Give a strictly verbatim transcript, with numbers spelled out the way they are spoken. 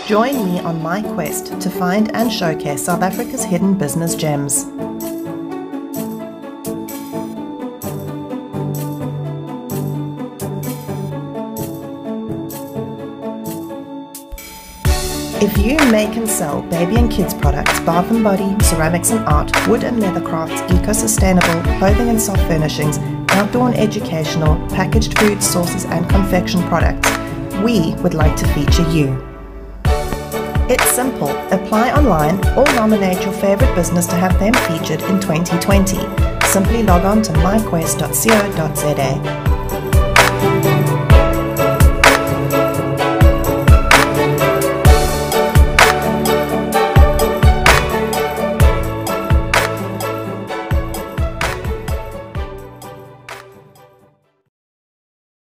Join me on my quest to find and showcase South Africa's hidden business gems. If you make and sell baby and kids products, bath and body, ceramics and art, wood and leather crafts, eco-sustainable, clothing and soft furnishings, outdoor and educational, packaged foods, sauces and confection products, we would like to feature you. It's simple. Apply online or nominate your favorite business to have them featured in twenty twenty. Simply log on to my quest dot co dot za.